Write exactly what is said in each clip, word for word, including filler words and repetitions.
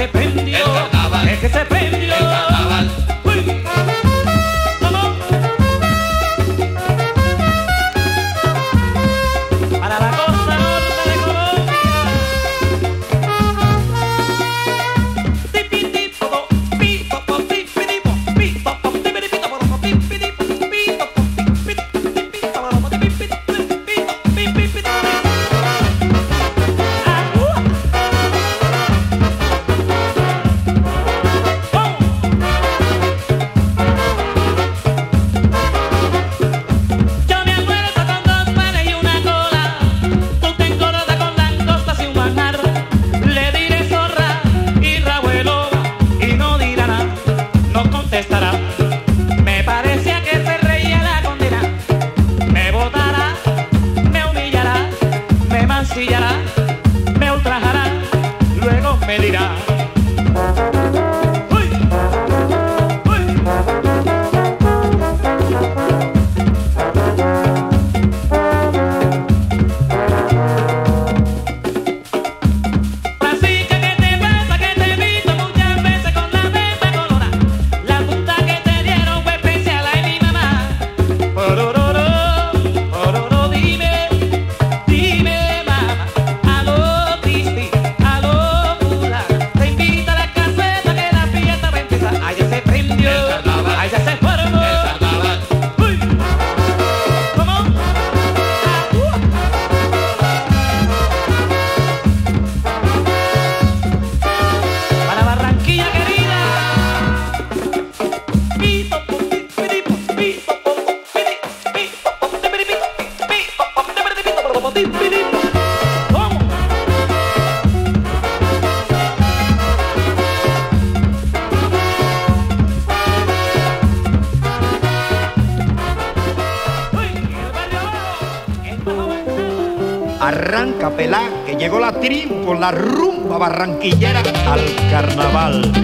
se prendió, el carnaval, es que se prendió. el carnaval. Uy. Vamos. Para la costa norte de Colombia. Tipitipo, pipo, tipitipo, pipo, tipitipito, tipitipito, pipo, tipitipito, tipitipito, pipipito. Yo me almuerzo con dos panes y una cola. Tú te engordas con langostas y un manjar. Le diré zorra y rabo de loba y no dirá nada, no contestará. Me parecía que se reía la condena. Me botará, me humillará, me mancillará, me ultrajará, luego me dirá. Uy, uy. Francisca, ¿qué te pasa? Que te he visto muchas veces con la misma colora. La punta que te dieron fue especial a mi mamá. Orororo, ororo, dime, dime mamá. Aló, Cristi, aló, Pula. Te invito a la caseta que la fiesta va a empezar. Allá se prendió, El carnaval, allá se formó. el carnaval. Uy, ¿cómo? Ah, uh. Para Barranquilla querida. Pito, pipiripo, pito, pipiripo, pito, pipiripito, pito, pipiripito, pipiripito. ¿Cómo? Uy, el barrio abajo, el bajo Bernal. Arranca pelá, que llegó la trim con la rumba barranquillera al carnaval.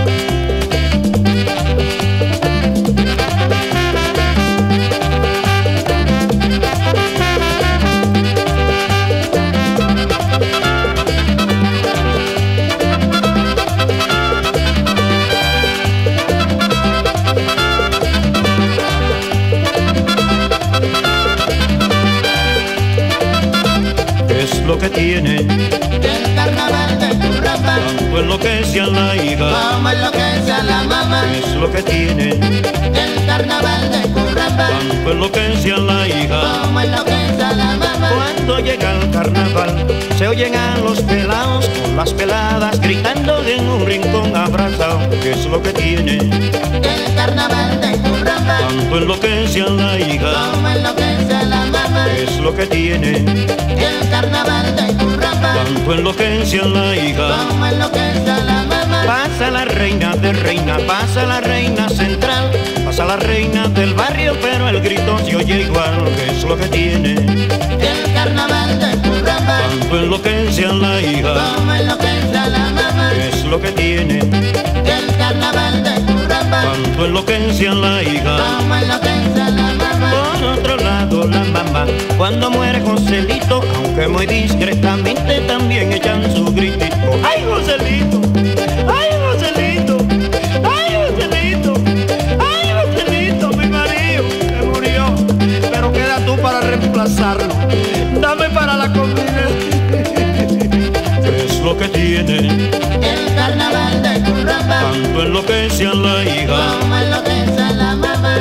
¿Qué es lo que tiene? El carnaval de Curramba, Tanto enloquece a la hija. como enloquece a la mamá. ¿Qué es lo que tiene? El carnaval de Curramba, Tanto enloquece a la hija. como enloquece a la mamá. Cuando llega el carnaval, se oyen a los pelados con las peladas gritando en un rincón abrazado. ¿Qué es lo que tiene? El carnaval de Curramba, Tanto enloquece a la hija. como enloquece a la mamá. ¿Qué es lo que tiene? El carnaval de Curramba, Tanto enloquece a la hija. como enloquece a la mamá. Pasa la reina de reina, pasa la reina central, pasa la reina del barrio, pero el grito se oye igual. ¿Qué es lo que tiene? El carnaval de Curramba, Tanto enloquece a la hija. como enloquece a la mamá. ¿Qué es lo que tiene? El carnaval de Curramba, Tanto enloquece a la hija. como enloquece a la mamá. Por otro lado la mamá, cuando muere Joselito, aunque muy discretamente también echan su gritito. ¡Ay, Joselito! ¡Ay, Joselito! ¡Ay, Joselito! ¡Ay, Joselito! Mi marido que murió, pero queda tú para reemplazarlo. Dame para la comida. ¿Qué es lo que tiene? El carnaval de Curramba, Tanto enloquece a la hija. como enloquece a la mamá.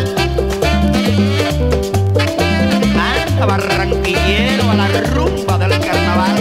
Anda barranquillero a la rumba del carnaval.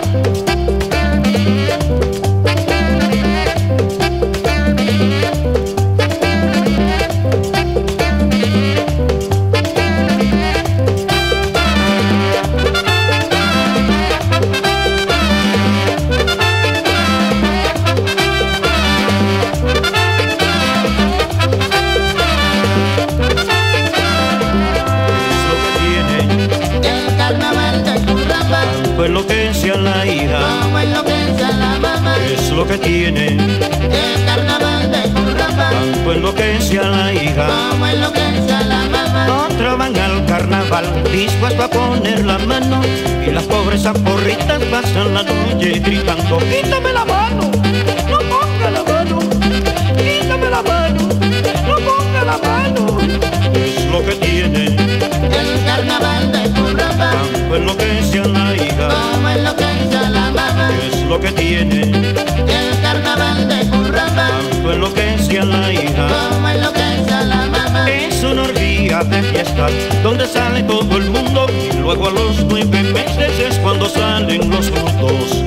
Tanto enloquece a la hija. Como enloquece a la mamá. ¿Qué es lo que tiene? El carnaval de Curramba, Tanto enloquece a la hija. como enloquece a la mamá. Otros van al carnaval dispuesto a poner la mano, y las pobres zaporritas pasan la noche gritando: quítame la mano, no ponga la mano. Es lo que tiene El carnaval de Curramba, tanto enloquece a la hija. como enloquece a la mamá. Es lo que tiene El carnaval de Curramba, tanto enloquece a la hija. como enloquece a la mamá. Es una orgía de fiestas donde sale todo el mundo y luego a los nueve meses es cuando salen los frutos.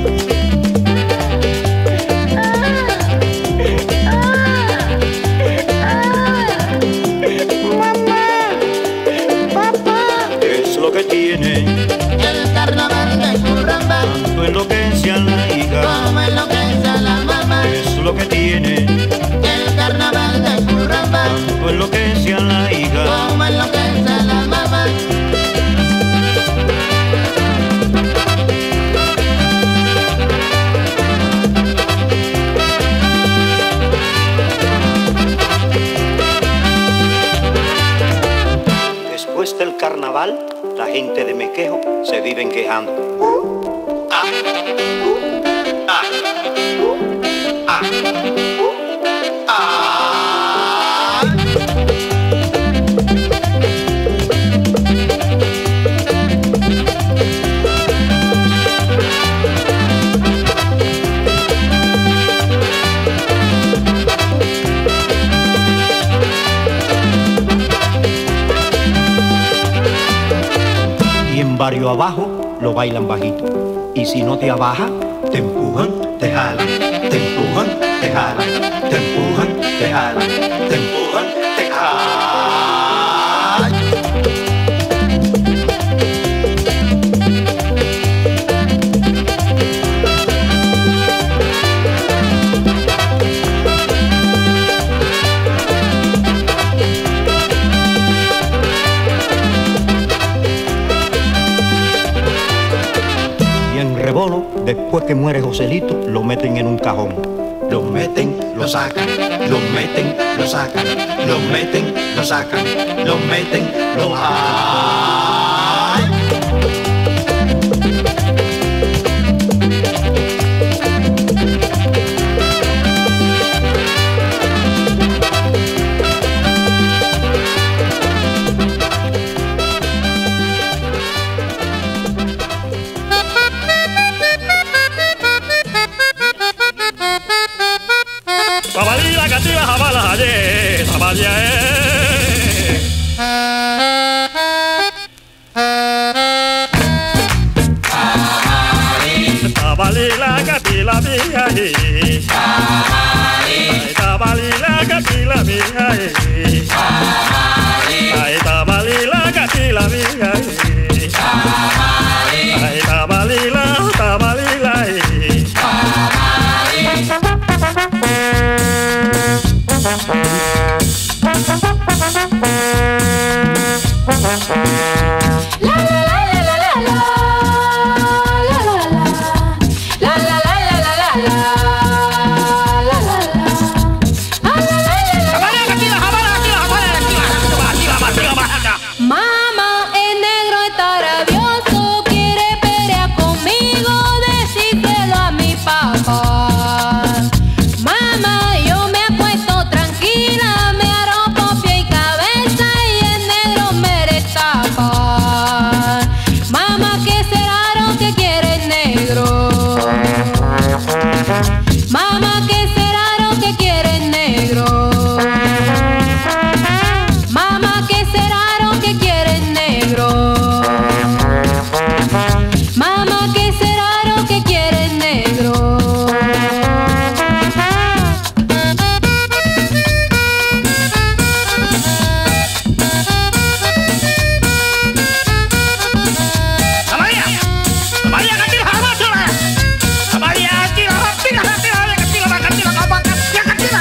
Es lo que tiene El carnaval de Curramba, tanto enloquece a la hija. como enloquece a la mamá. Es lo que tiene El carnaval de Curramba, tanto enloquece a la hija. como enloquece a la mamá. Después del carnaval, la gente de Mequejo se viven quejando. Y en barrio abajo lo bailan bajito. Y si no te abaja, te empujan, te jalan, te empujan, te jalan, te empujan, te jalan, te empujan, te jalan. Y en Rebolo, después que muere Joselito, lo meten en un cajón. Lo meten, lo sacan, lo meten, lo sacan, lo meten, lo sacan, lo meten, lo ¡ay! Tabalila, catila, jabala, ayer, tabalia, eh. Tabalila, catila, mía, eh. Ay, tabalila, catila, mía, eh. Ay, tabalila, catila, mía, eh. Ay, tabalila, tabalila, eh. Mamá, el negro está rabioso, quiere pelear conmigo, decírselo a mi papá. Mamá, yo me acuesto tranquila, me arropo pie y cabeza y el negro me destapa. Mamá, ¿qué será lo que quiere el negro? Mamá, ¿qué será lo que quiere el negro? Mamá, ¿qué será lo que quiere el negro? Mamá, ¿qué será lo que quiere el negro? Tabalia, tabalia, catila, jabala, tabalia, catila, catila, catila, catila, catila, catila, catila,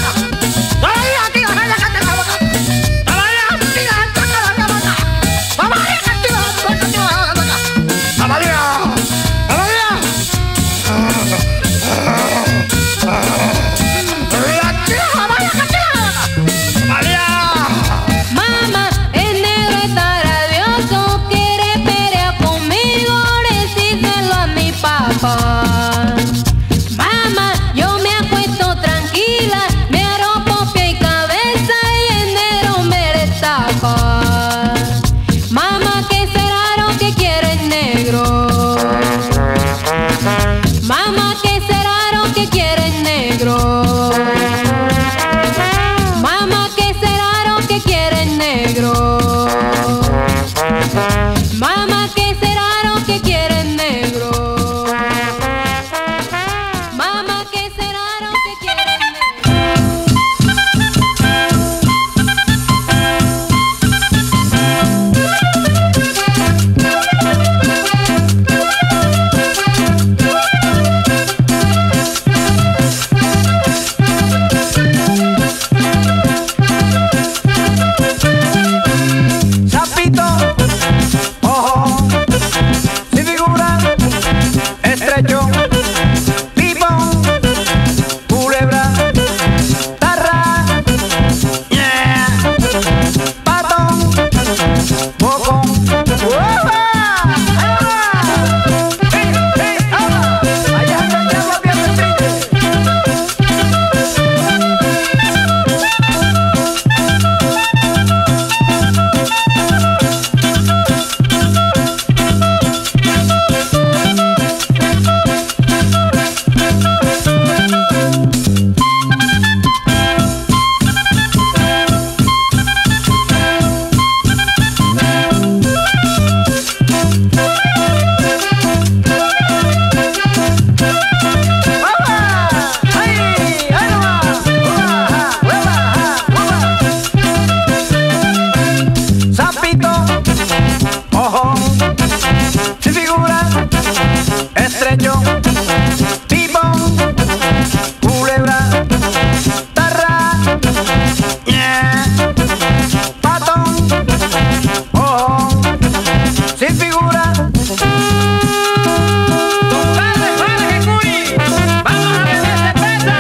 Mamá, el negro está rabioso, quiere pelear conmigo, decírselo a mi papá. Mamá, yo me acuesto tranquila, me arropo pie y cabeza y el negro estrecho, pipón, culebra, tarra, yeah, patón, bocón. ¡Uepa! ¡Ahí va! ¡Sí, sí, ahora! ¡Allá está el diablo bien triste! Estrecho, pipón, culebra, tarra, yeah, patón, ojo, sin figura. ¡Compadre, padre, Curi! ¡Vamos a beber cerveza!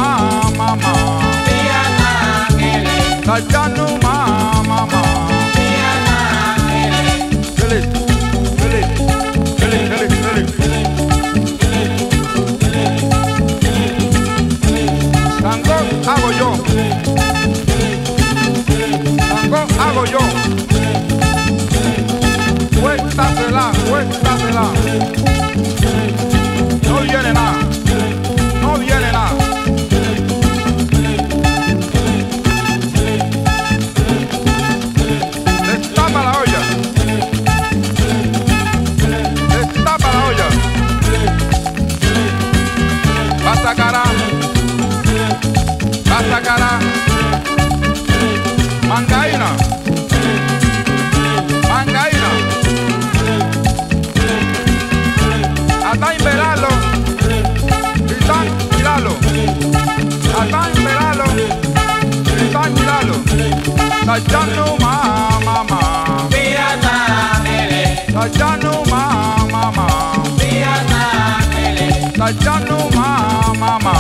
mama. Cachano mama. Feliz, feliz, feliz, feliz, feliz. Tango hago yo. Tango hago yo. Cuéntasela, cuéntasela. No viene nada, no viene nada. Destapa la olla. Destapa la olla. Pasa cara. Pasa cara. Mangaína. Mangaína. Hasta inveralo. Y tan miralo. Hasta inveralo. Y tan miralo. Cachano mama. Cachano mama. Cachano mama.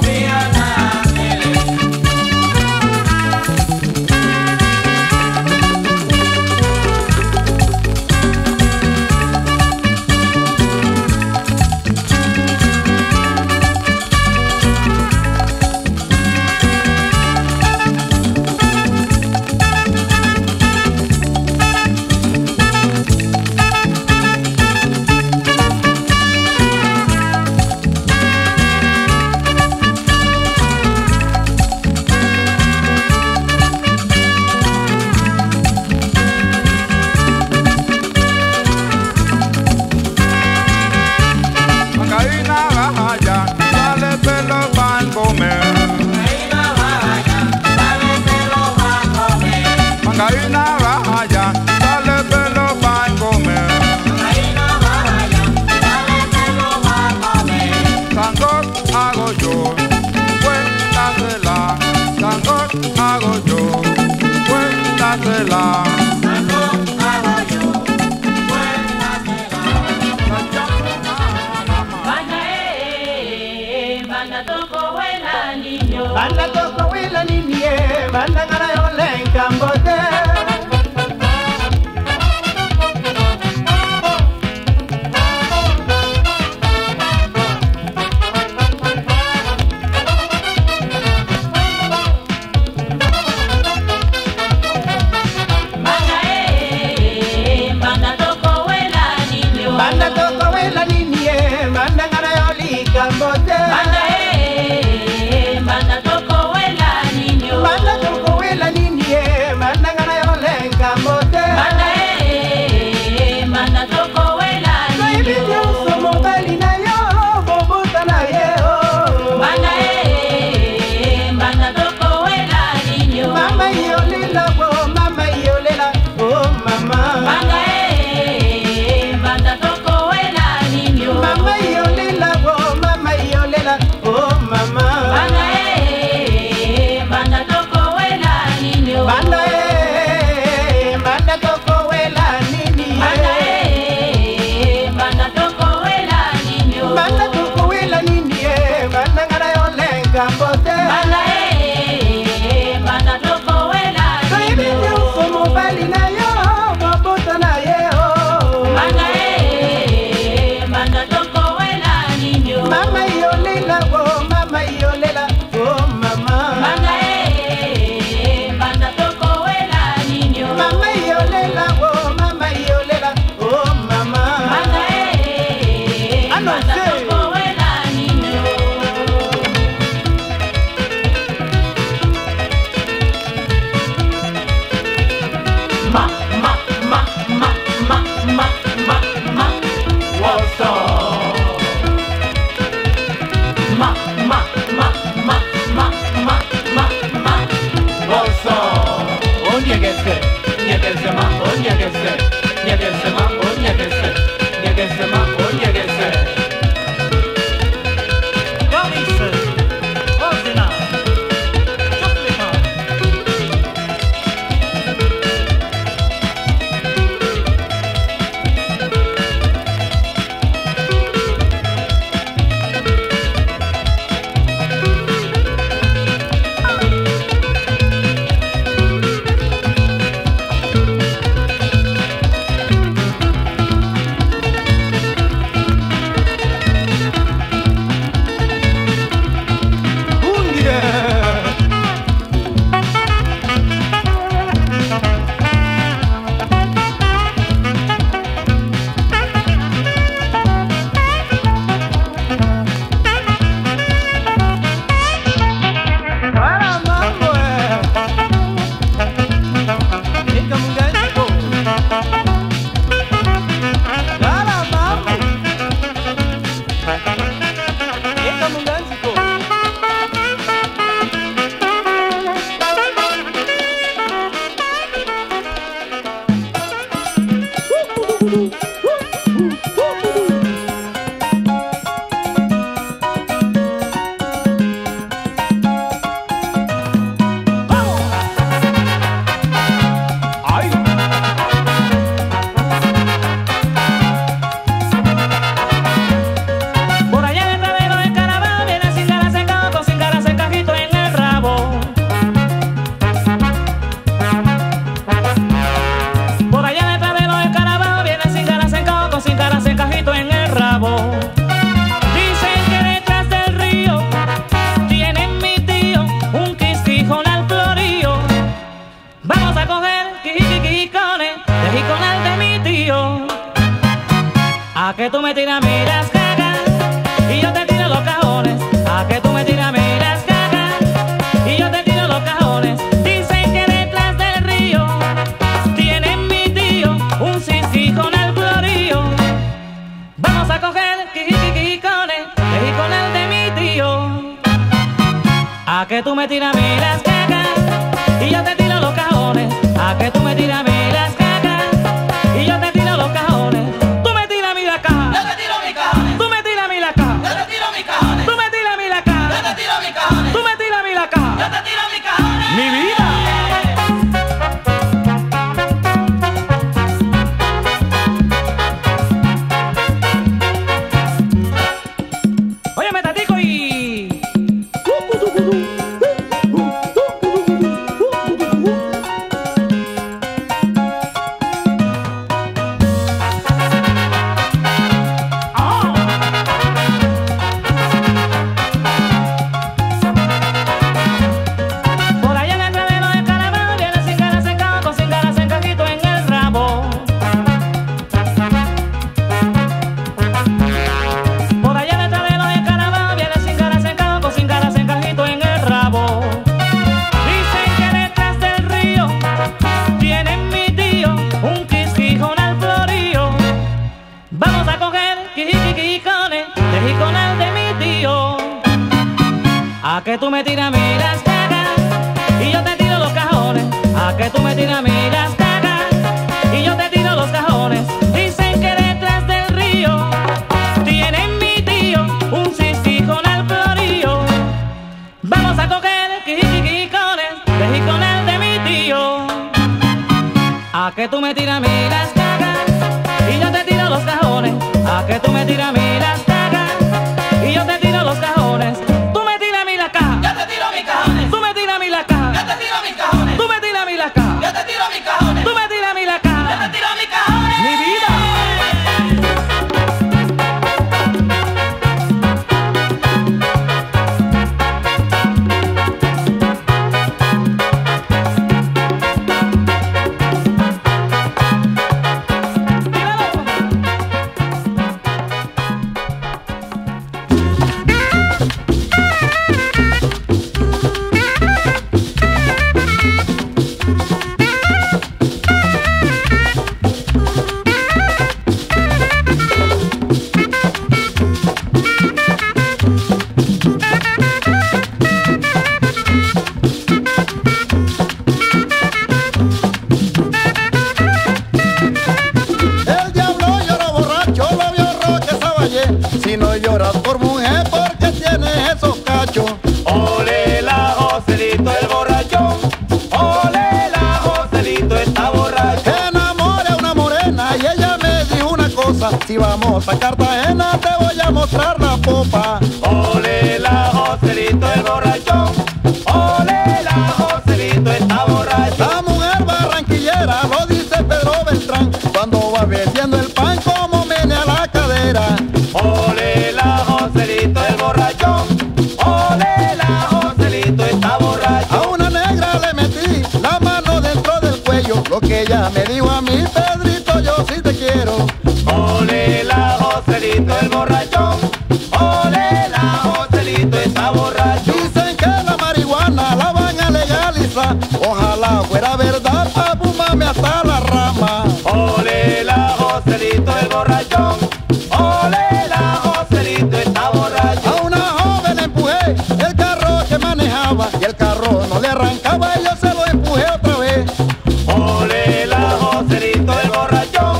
Hago yo, cuéntasela. Banda toko wela ninie, banda ngara yole en Cambote. Banda toko wela ninie, banda ngara yole Cambote. Banda eh, banda toko wela niño. Banda toko wela ninie, banda ngara yole en Cambote. Banda eh, banda toko wela Soy niño. video somo bali na yo, bobuta na ye oh. Banda eh, banda toko wela niño. Mama yolela oh, mama yolela oh mama. Banda eh, banda toko wela niño. Mama yolela oh, mama yolela oh mama. Banda eh, banda toko wela niño. Banda eh, banda toko wela nini. Banda eh, banda toko wela niño. Banda toko wela nini eh, banda ngara yole en Cambote. Banda eh, banda toko wela Soy niño. video somo bali na yo, bobuta na ye oh. Banda eh, banda toko wela niño. Mama yolela oh, mama yolela oh mama. Banda eh, banda toko wela niño. Mama yolela oh, mama yolela oh mama. Banda eh, Ah, no banda sé. toko wela niño. Ma, ma, ma, ma, ma, ma, ma, ma. What's up? Ma, ma, ma, ma, ma, ma, ma, ma. What's up? Oh, niegese, niegese ma, oh, niegese, niegese ma, oh, niegese, niegese ma, oh, niegese. Galice, Ozina, Čuplika. que tú me tiras, miras cagas y yo te tiro los cajones. A que tú me tiras, miras cagas y yo te tiro los cajones. Dicen que detrás del río tienen mi tío un sisí con el florío. Vamos a coger quijiquijicones, y con el de mi tío. A que tú me tiras, miras cagas y yo te tiro los cajones. A que tú me tiras, miras cagas y yo te tiro los cajones. Tú me tiras mi la caja, Yo te tiro mis cajones. tú me tiras mi la caja, Yo te tiro mis cajones. tú me tiras mi la Yo caja, te tiro mis cajones. tú me tiras mi la Yo caja. te tiro mis cajones. Mi vida. Óyeme, Tatico, y por allá en el terreno de Caramel viene sin ganas en caja, con sin ganas en cajito en el rabo. Por allá en el terreno de Caramel viene sin ganas en caja, con sin ganas en cajito en el rabo. Dicen que detrás del río tienen mi tío un quisquijón al florío. Vamos a coger quijiquijicones, de jiconal de mi tío. A que tú me tiras, miras cagas y yo te tiro los cajones. A que tú me tiras, miras cagas y yo te tiro los cajones. Dicen que detrás del río tienen mi tío un sisí con el florío. Vamos a coger quijiquijicones, de jiconal de mi tío. A que tú me tiras, miras cagas y yo te tiro los cajones. A que tú me tiras, miras cagas y yo te tiro los cajones. Tú me tiras mi la caja, Yo te tiro mis cajones. tú me tiras mi la caja, Yo te tiro mis cajones. tú me tiras mi la caja, Yo te tiro mis cajones. tú me tiras mi la Yo te caja. tiro mis cajones. Mi vida. El diablo llora borracho, lo vio Roque Saballé. Si no lloras por mujer, porque tienes esos cachos. Ole la Joselito el borrachón, ole la Joselito está borracho. Que enamore a una morena y ella me dijo una cosa. Si vamos a Cartagena te voy a mostrar la popa. Ole la Joselito el borrachón, ole la Joselito está borracho. La mujer barranquillera lo dice Pedro Beltrán. Cuando va vendiendo el pan como menea la cadera. Ole la Joselito el borrachón, ole la Joselito está borracho. A una negra le metí la mano dentro del cuello. Lo que ella me dijo a mí, Pedrito, yo sí te quiero. Ole la Joselito el borrachón, ole la Joselito está borracho. Dicen que la marihuana la van a legalizar. Ojalá fuera verdad, pa' fumarme hasta la rama. Ole la Joselito el borrachón, ole la Joselito está borracho. A una joven le empujé el carro que manejaba y el carro no le arrancaba y yo se lo empujé otra vez. Ole la Joselito el borrachón,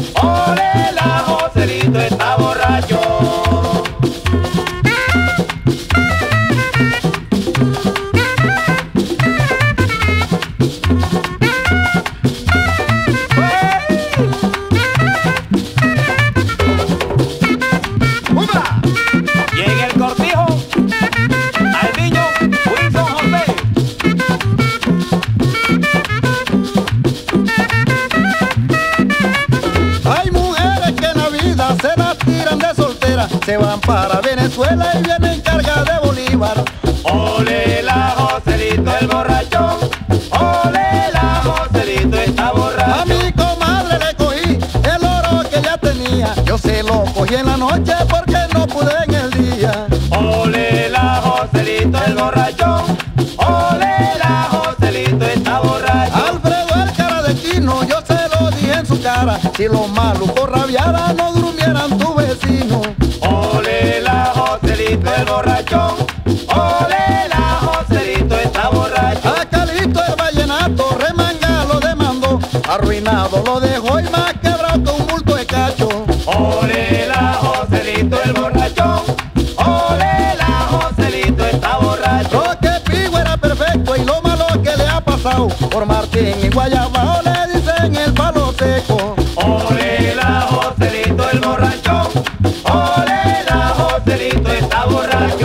ole la Joselito está borracho. Llega el cortijo al niño Wilson José. Hay mujeres que en la vida se las tiran de soltera, se van para Venezuela y vienen cargadas de bolívar. Ole la Joselito el borrachón, ole la Joselito está A borracho. mi comadre le cogí el oro que ella tenía, yo se lo cogí en la noche porque no pude en el día. Ole la Joselito el borrachón, ole la Joselito está borracho. Alfredo el cara de chino, yo se lo dije en su cara, si los malucos rabiaran no durmieran tu vecino. Ole la Joselito el borrachón, ole la Joselito está borracho. A Calito el vallenato, remanga lo demandó, arruinado lo dejó y más quebrado con un bulto de cacho. Ole la Joselito el borrachón, ole la Joselito está borracho. Lo que Pigo era perfecto y lo malo que le ha pasado, por Martín y Guayabao le dicen el palo seco. Ole la Joselito el borrachón, ole la Joselito está borracho.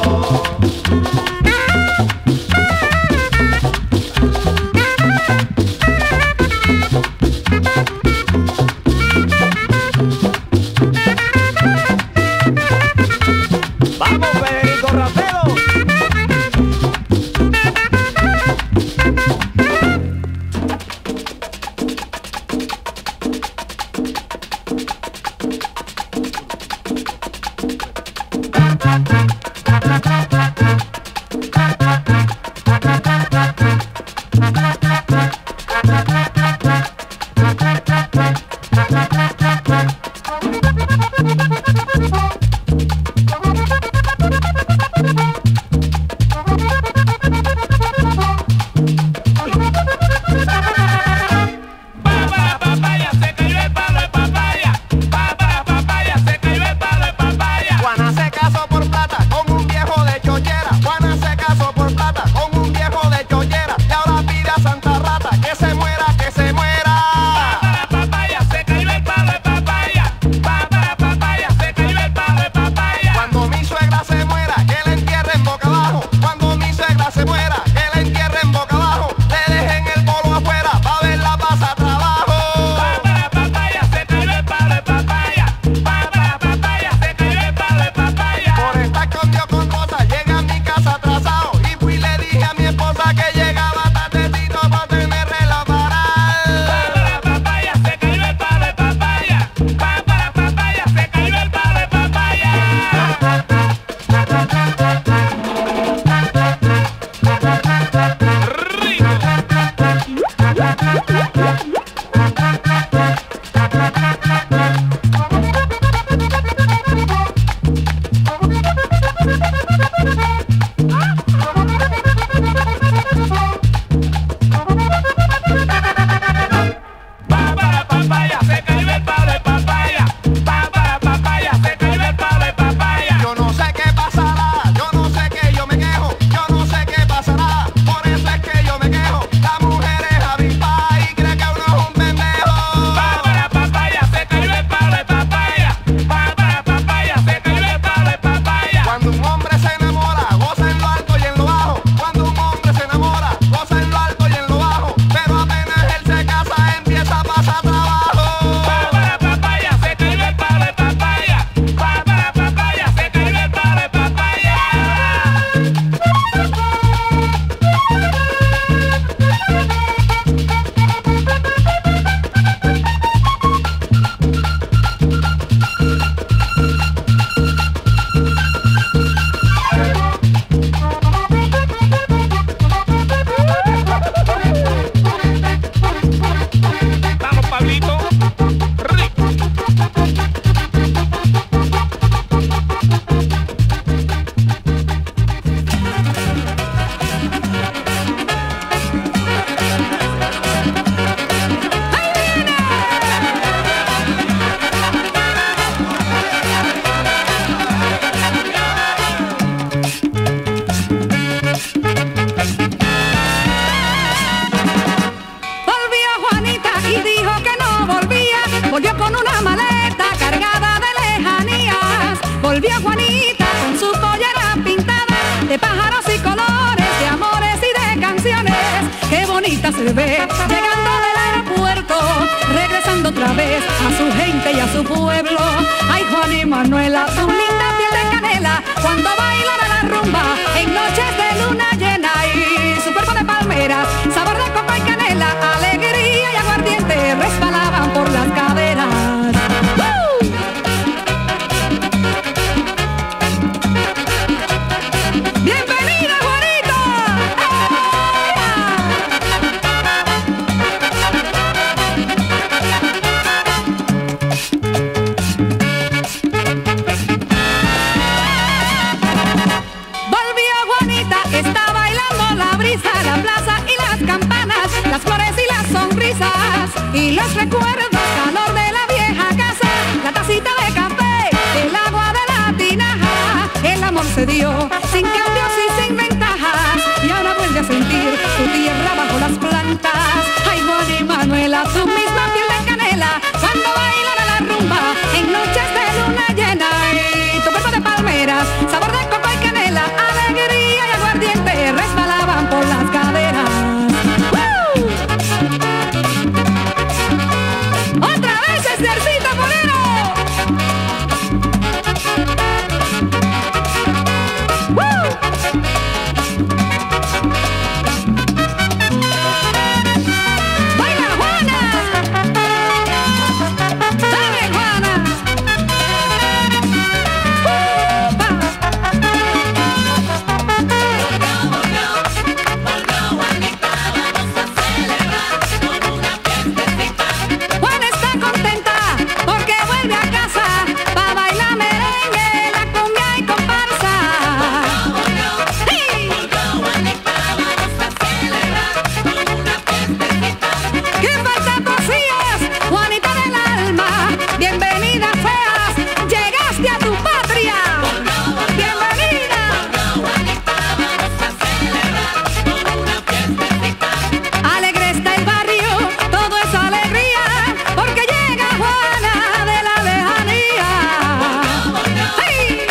Vamos, Federico Rapero. se ve llegando del aeropuerto, regresando otra vez a su gente y a su pueblo. Ay, Juan y Manuela, su linda piel de canela, cuando bailan a la rumba en noches de luna llena, y su cuerpo de palmera, sabor de copa y canela, alegría y aguardiente resbalaban por las caderas. ¡Uh! la brisa, la plaza y las campanas, las flores y las sonrisas y los recuerdos, calor de la vieja casa, la tacita de café, el agua de la tinaja. El amor se dio sin cambios y sin ventajas y ahora vuelve a sentir su tierra bajo las plantas. Ay, Juan y Manuela, su misma piel de canela cuando bailan a la rumba en noches de luna llena. Y tu cuerpo de palmeras, sabor de coco y canela, alegría y aguardiente resbalaban por las caderas. ¡Woo! Otra vez Esthercita Polero. ¡Woo! ¡Baila Juana! ¡Dale Juana! Juana está contenta porque vuelve a casa pa' bailar merengue, la cumbia y comparsa. ¡Sí! ¡Qué falta poesías, Juanita del alma! Bienvenida feas, llegaste a tu patria. Bienvenida. Alegre está el barrio, todo es alegría, porque llega Juana de la lejanía. ¡Sí!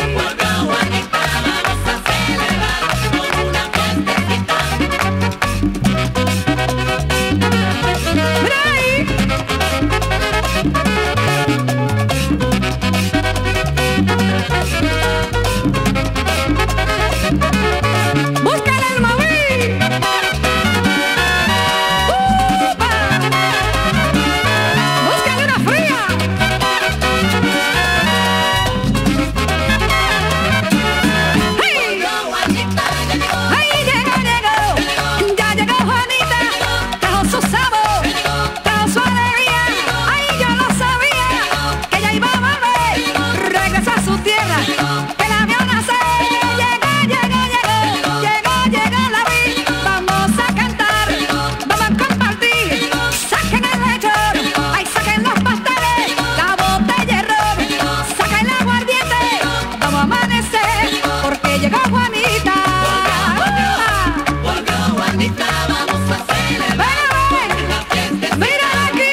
¡Mira ahí! ¡Búscale el móvil! ¡Upa! ¡Búscale una fría! ¡Hey! ¡Ahí llegó, llegó! ¡Ya llegó Juanita! Trajo su sabor, trajo su alegría. ¡Ay, yo lo sabía! Que ella iba a volver, regresa a su tierra, que la vio nacer. Llegó, llegó, llegó, llegó, llegó la vi. Vamos a cantar, vamos a compartir. Saquen el lechón, ay, saquen los pasteles, la botella de ron, saquen el aguardiente. Vamos a amanecer, porque llegó Juanita. Ven, ven, mira aquí.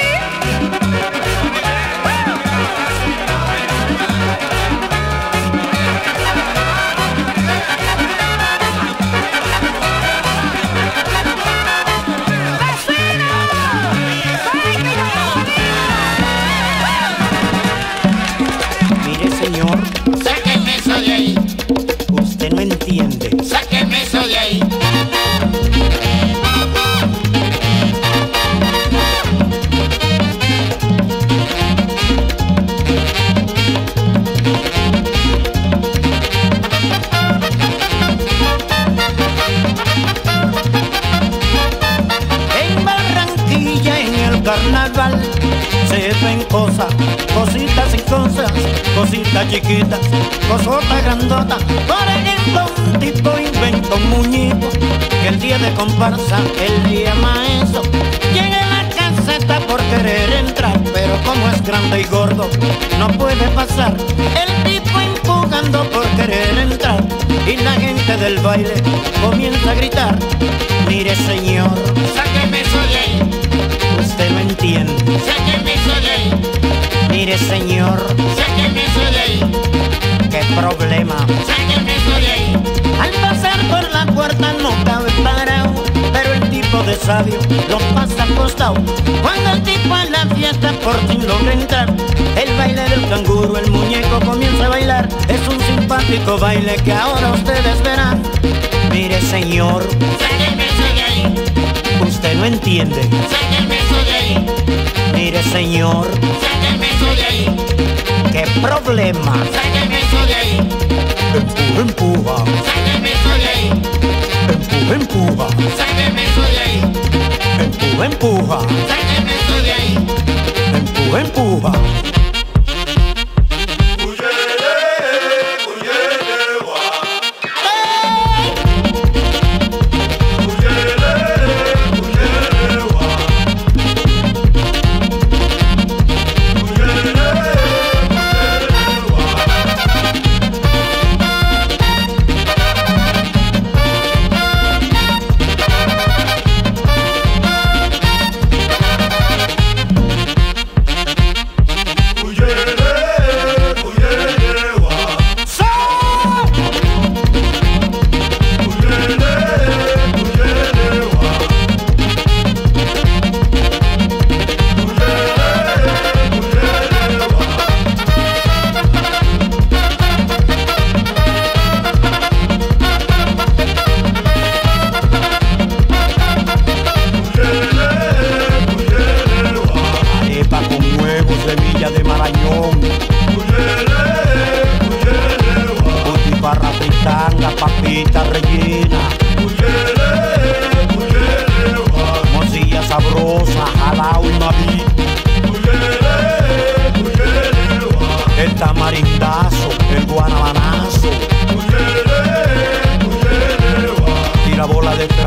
Mire, señor, Sáquenme eso de ahí, usted no entiende. sáquenme eso de ahí. En Barranquilla, en el carnaval, se ven cosas, cositas y cosas, cositas chiquitas, cosotas grandotas. Por ejemplo, un tipo inventa un muñeco que el día de comparsa él llama eso. Llega a la caseta por querer entrar, pero como es grande y gordo, no puede pasar. El tipo empujando por querer entrar y la gente del baile comienza a gritar. Mire, señor, Sáquenme eso de ahí, usted no entiende. sáquenme eso de ahí, Mire, señor, sáquenme eso de ahí, qué problema. sáquenme eso de ahí. Al pasar por la puerta no cabe parado, pero el tipo de sabio lo pasa acostado. Cuando el tipo en la fiesta por fin logra entrar, el baile del canguro, el muñeco comienza a bailar. Es un simpático baile que ahora ustedes verán. Mire, señor, Sáquenme eso de ahí, usted no entiende. sáquenme eso de ahí, Mire, señor, sáquenme eso de ahí, qué problema. sáquenme eso de ahí, Empuja, empuja, sáquenme eso de ahí, empuja, empuja, sáquenme eso de ahí, empuja, empuja, sáquenme eso de ahí. empuja, empuja.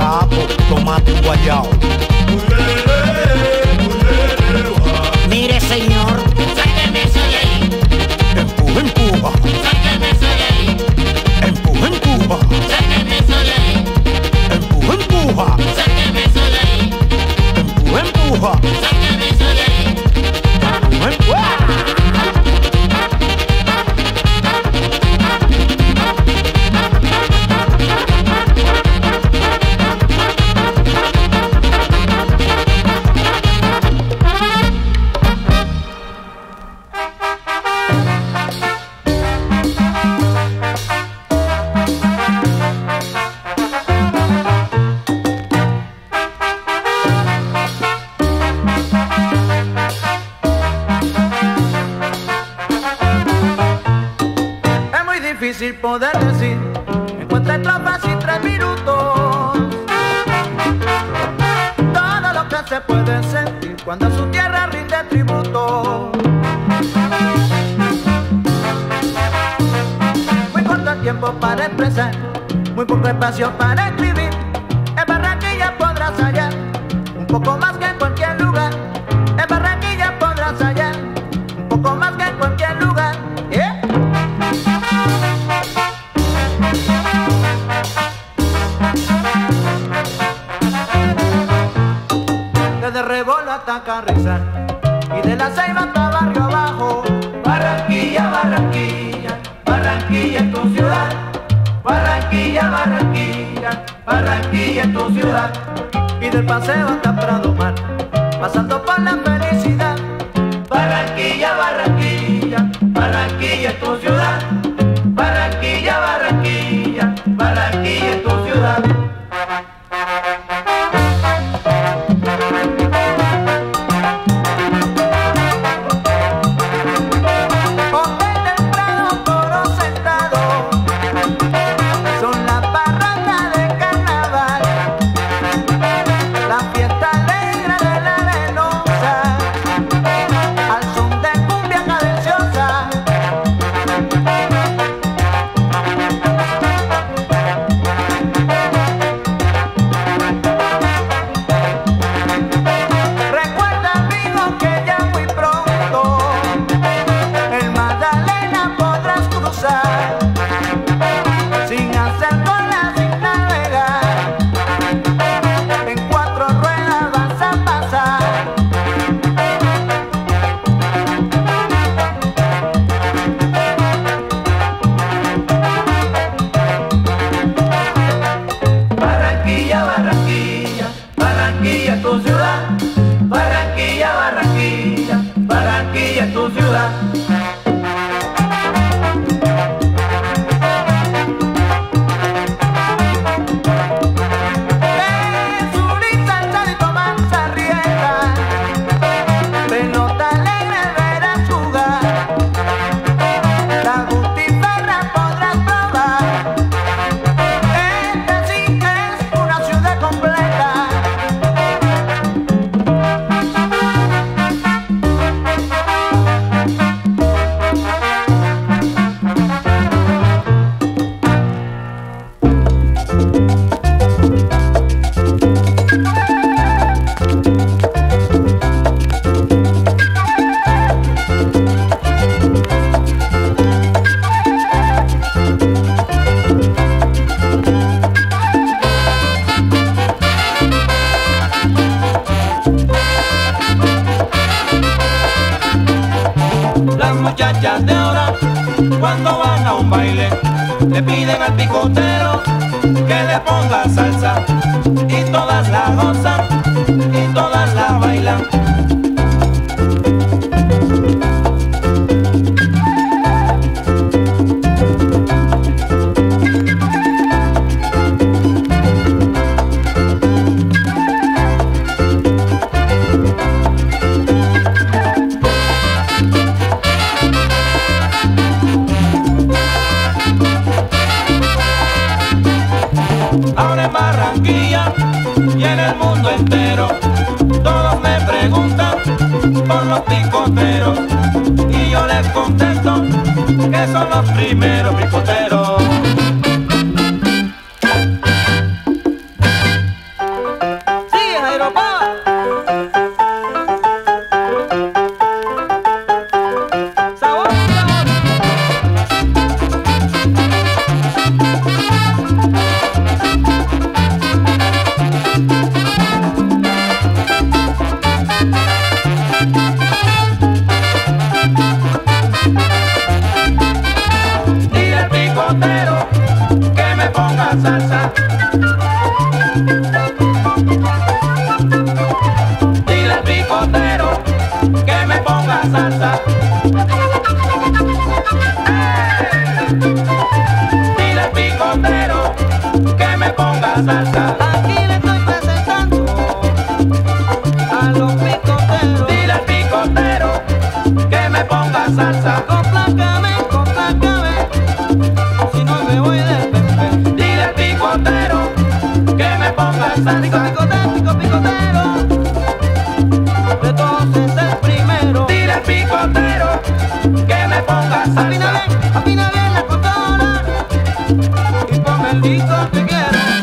ajo, tomate y guayao. Mire señor, sáqueme eso de ahí. Empuja, empuja, Sáqueme eso de ahí. empuja, empuja, Sáqueme eso de ahí. empuja, empuja, Sáqueme eso de ahí. empuja, empuja, Sáqueme eso de ahí. empuja, empuja. Es muy difícil poder decir en cuántas estrofas y tres minutos todo lo que se puede sentir cuando a su tierra rinde tributo. Muy corto el tiempo para expresar, muy poco espacio para escribir. En Barranquilla podrás hallar un poco más que en cualquier lugar. En Barranquilla podrás hallar un poco más que en cualquier lugar. ¿Eh? Desde Rebolo hasta Carrizal y de la Ceiba hasta Barrio Abajo. Barranquilla, Barranquilla, Barranquilla es tu ciudad. Barranquilla, Barranquilla, Barranquilla es tu ciudad. Y del paseo hasta Prado Mar, pasando por la felicidad. Barranquilla, Barranquilla, Barranquilla es tu ciudad. Barranquilla, Barranquilla, Barranquilla es tu ciudad. Hotel del Prado, coro sentado, son la parranda de carnaval, la fiesta alegre de la arenosa, al son de cumbia cadenciosa. Recuerda, amigo, que ya muy pronto el Magdalena podrás cruzar sin hacer cola, sin navegar. En cuatro ruedas vas a pasar. Barranquilla, Barranquilla, Barranquilla es tu ciudad. Barranquilla, Barranquilla, Barranquilla es tu ciudad. Ven, Zurita, Salto, Manzarrieta, pelota alegre verás jugar. La Gutiferra podrás probar. Esta sí es una ciudad completa. Las muchachas de ahora, cuando van a un baile, le piden al picotero que le ponga salsa. Y todas la gozan, y todas la bailan. Ahora en Barranquilla y en el mundo entero todos me preguntan por los picoteros y yo les contesto que son los primeros picoteros. le estoy presentando a los picoteros. Dile al picotero que me ponga salsa. Complácame, complácame, si no me voy de pepe. Dile al picotero que me ponga Pico, salsa. picotero, pico, picotero, de todos es el primero. Dile al picotero que me ponga Afina salsa. bien, afina bien la cotora y ponme el disco que quieras.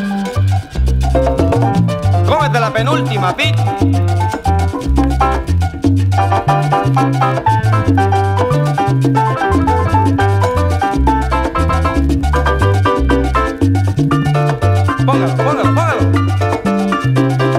Cómete la penúltima, Pete. Póngalo, póngalo, póngalo.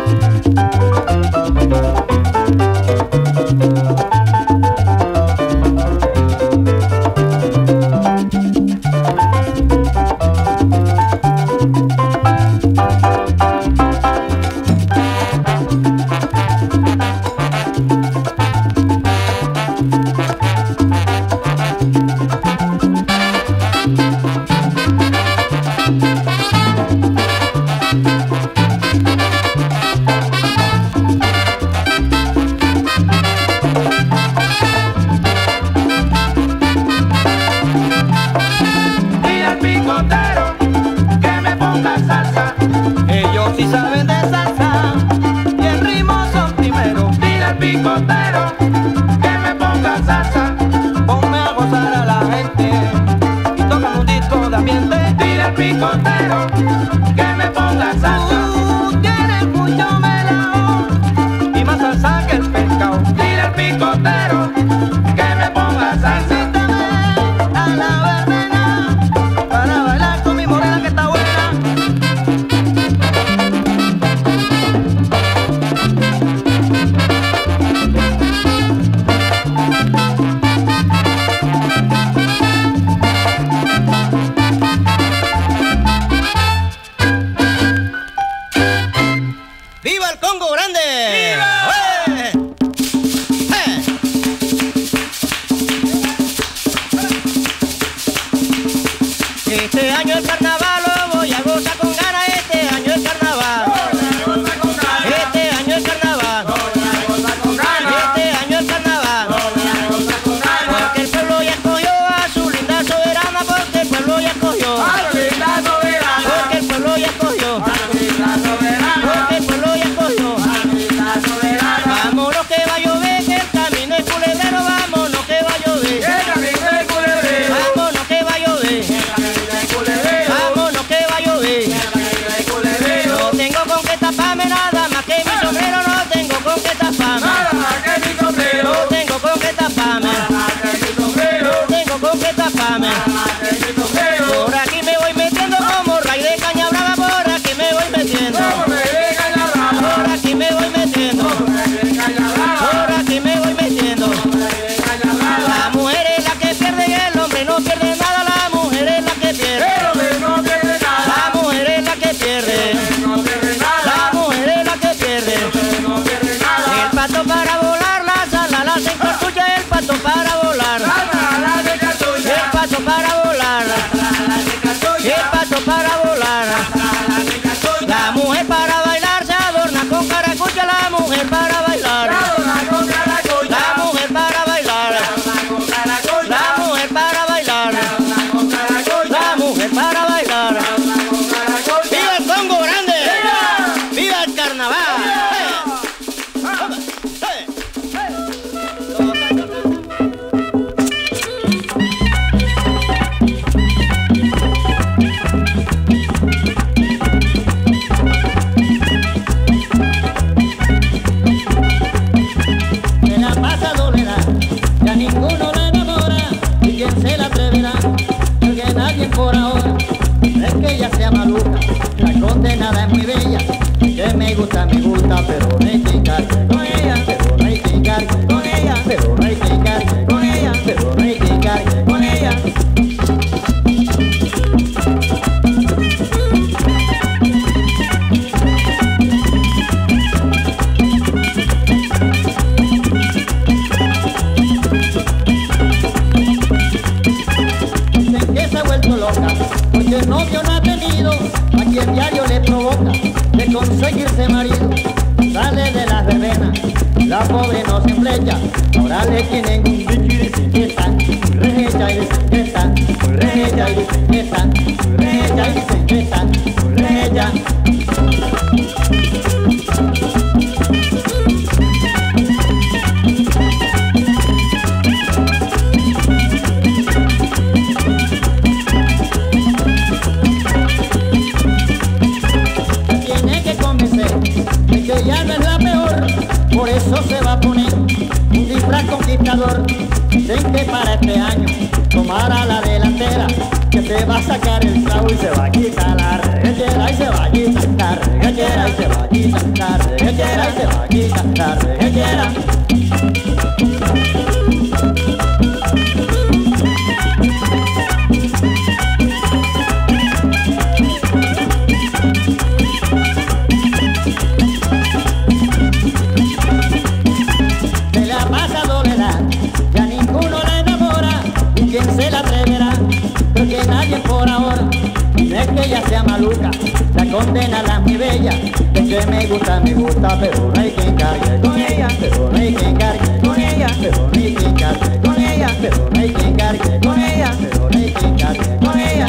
Dile al picotero que me ponga salsa. Ellos sí saben de salsa y el ritmo son primero. Dile al picotero que me ponga salsa. Ponme a gozar a la gente y tócame un disco de ambiente. Dile al picotero que me ponga salsa. Tú tienes mucho melao y más salsa que el pescado. Dile al picotero que me ponga salsa. Invítame a la verbena para bailar con mi morena que está buena. ¡Viva el Congo Grande! ¡Viva! Este año el carnaval lo voy a gozar con ganas. Este año el carnaval. Este año el carnaval. Este año el carnaval. Porque el pueblo ya escogió a su linda soberana. Porque el pueblo ya escogió. Porque el pueblo ya escogió. Porque el pueblo ya escogió. Vámonos que va a llover, que el camino es culebrero. Vámonos que va a llover. Vámonos que va a llover. Vámonos que va a llover. No tengo con qué taparme nada más que mi sombrero. No tengo con qué taparme. No tengo con qué taparme. No tengo con qué taparme. Por aquí me voy metiendo como ray de caña brava. Por aquí me voy metiendo. Por aquí me voy metiendo. Por aquí me voy metiendo. La mujer es la que pierde y el hombre no pierde nada. La mujer es la que pierde. La mujer es la que pierde. La mujer es la que pierde. El pato para volar, la sala la hacen cartucha. El pato para volar. El pato para volar. El pato para volar. La mujer para bailar se adorna con caracucha. La mujer para bailar. La mujer para bailar. La mujer para bailar. La mujer para bailar. ¡Viva el Congo Grande! ¡Viva el carnaval! Se la pasa dolera, ya ninguno la enamora, y quién se la atreverá, porque nadie por ahora, es que ella sea maluca, la condenada es muy bella, que me gusta, me gusta, pero no hay que hincarse con ella, pero no hay que hincarse con ella, pero no hay que hincarse con ella, pero no hay que hincarse con ella. Que se ha vuelto loca, porque el novio no ha tenido, a quien diario le provoca, le consigue conseguirse marido, sale de las verbenas, la pobre no se flecha, ahora le tienen un bicho y dicen que está muy rehecha y dicen que está muy rehecha y dicen que está muy rehecha y dicen que está muy rehecha. Tiene que convencer de que ya no es la peor, por eso se va a poner un disfraz conquistador. Dicen que para este año tomará la delantera, que se va a sacar el clavo y se va a quitar la reguera y se va a quitar la reguera y se va a quitar la reguera y se va a quitar la reguera. Se la pasa doble edad, ya ninguno la enamora, y quién se la atreverá, creo que nadie por ahora. No es que ella sea maluca, la condena la muy bella, de que me gusta, me gusta, pero no hay quien cargue con ella, pero no hay quien cargue con ella, pero no hay quien cargue con ella, pero no hay quien cargue con ella, pero no hay quien cargue con ella.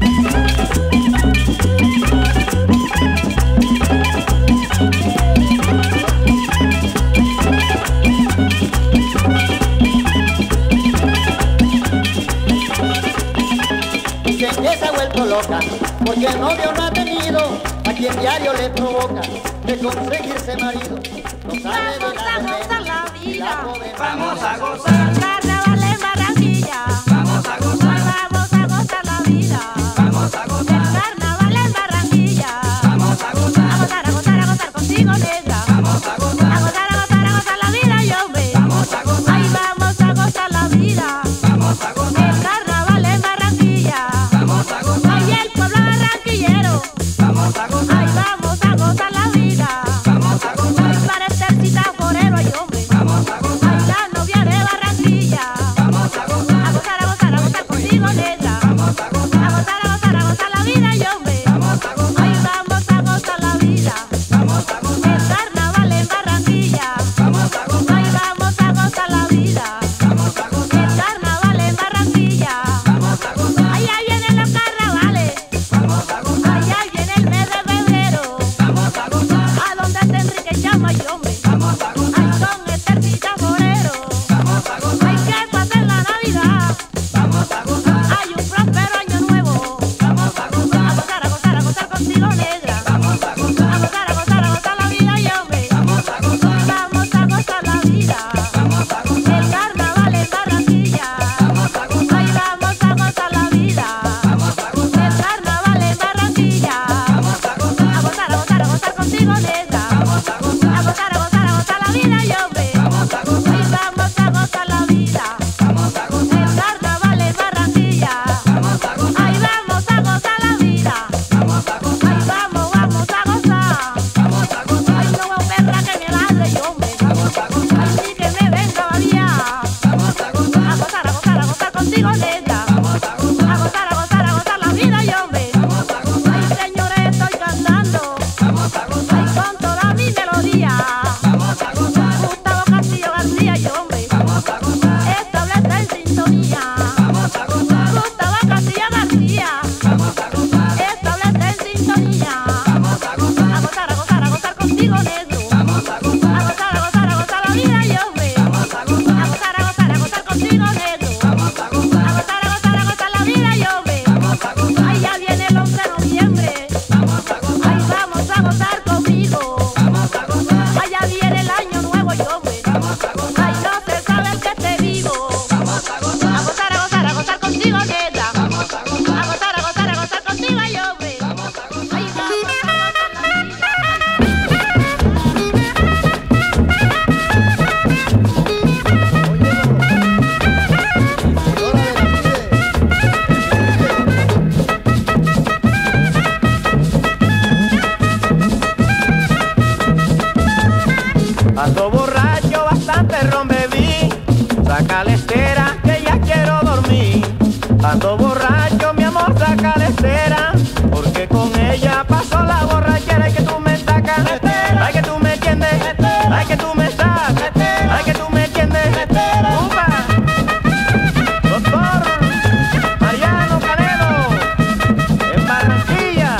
Dicen que se ha vuelto loca, porque el novio no ha tenido a quien diario le provoca de conseguirse marido. No sabe de la gozar la vida. Vamos a gozar, Carnaval en Barranquilla. vamos a gozar, Vamos a gozar la vida. vamos a gozar, Carnaval en Barranquilla. vamos a A gozar, gozar, a gozar, a gozar contigo, negra. vamos a A gozar, gozar, a gozar, a gozar la vida, yo ve. vamos a gozar, Ay, vamos a gozar la vida. vamos a gozar, El carnaval en Barranquilla. vamos a gozar, Ay, el pueblo barranquillero. vamos a gozar, Ay, vamos a gozar la vida. vamos a gozar, Ay, para estar cita forero, ay, hombre. vamos a gozar, Ay, la novia de Barranquilla. vamos a gozar, A gozar, a gozar, a gozar contigo, negra. vamos a gozar, A gozar, a gozar, a gozar la vida, yo hombre. vamos a gozar, Ay, vamos a gozar la vida. vamos a gozar, El carnaval en Barranquilla. vamos a gozar, Ay, vamos a gozar la vida. vamos a gozar, El carnaval en Barranquilla. vamos a gozar, Ay, ahí vienen los carnavales. vamos a gozar, Ay, ahí viene el mes de febrero. vamos a gozar, A donde está Enrique Chama y hombre. vamos a Ay, gozar, con Estercita Forero. vamos a Ay, gozar, que pasen la Navidad. vamos a gozar, Hay un próspero año nuevo. vamos a A gozar, gozar, a gozar, a gozar contigo, negra. vamos a A gozar, gozar, a gozar, a gozar la vida y hombre. vamos a gozar, Vamos a gozar la vida. vamos a gozar, El carnaval en Barranquilla. vamos a gozar, Ay, vamos a gozar la vida. vamos a gozar, El carnaval en Barranquilla. vamos a gozar, A gozar, a gozar, a gozar contigo, negra. vamos a A gozar, gozar, a gozar, a gozar la vida y hombre. vamos a gozar, Ay, vamos a gozar la vida. vamos a gozar, El carnaval en Barranquilla. vamos a gozar, Ay, vamos a gozar la vida. vamos a gozar, Ay, vamos, vamos a gozar. vamos a gozar, Ay, no veo perra que me ladre y hombre. vamos a gozar, Ay, sí que me venga babía. vamos a A gozar, gozar, a gozar, a gozar contigo, negra. vamos a gozar, A gozar, a gozar, a gozar la vida y hombre. vamos a gozar, Ay, señores, estoy cantando. vamos a Ay, gozar, con toda mi melodía. vamos a gozar, Gustavo Castillo García y hombre. vamos a gozar, Establece en sintonía. vamos a gozar, Gustavo Castillo García. vamos a gozar, Establece en sintonía. vamos a gozar, A gozar, a gozar, a gozar contigo, negro. vamos a A gozar, gozar, a gozar, a gozar la vida y hombre. vamos a A gozar, gozar, a gozar, a gozar contigo, negro. vamos a A gozar, gozar, a gozar, a gozar la vida y hombre. vamos a gozar, Ay, ya viene el once de noviembre. vamos a gozar, Ay, vamos a gozar conmigo. vamos a gozar, Ay, ya viene el año nuevo y hombre. vamos a gozar, Ay, no se sabe el que esté vivo. vamos a A gozar, gozar, a gozar, a gozar contigo, negra. vamos a A gozar, gozar, a gozar, a gozar contigo y hombre. vamos a gozar. Ay, vamos a gozar la vida. Ando borracho, bastante ron bebí, saca la estera que ya quiero dormir. Ando borracho, mi amor, saca la estera, porque con ella pasó la borrachera y que tú me sacas. que tú me sacas, ay que tú me entiendes, upa. Doctor Mariano Canedo, en Barranquilla.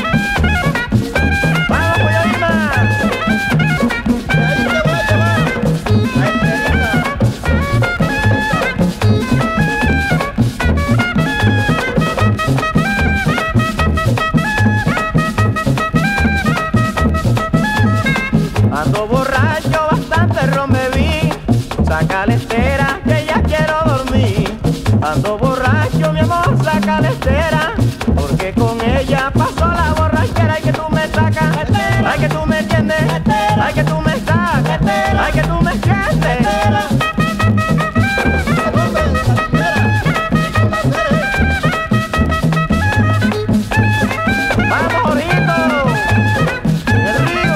Vamos, Pollo Ahí te voy a llevar. Ahí te Ando borracho, bastante ron bebí. Saca la estera, que ya quiero dormir. Ando borracho, mi amor, saca la estera, porque con ella pasó la borrachera. Ay que tú me sacas, ay que tú me entiendes, ay que tú me sacas, ay que tú me entiendes. Vamos, Jorito, el río.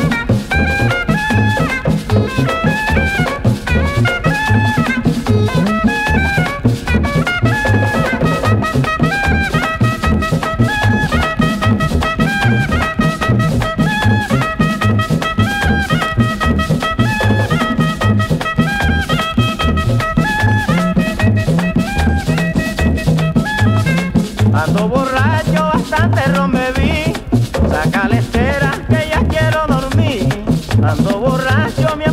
Ando borracho, bastante ron bebí. Saca la estera, que ya quiero dormir. Ando borracho, mi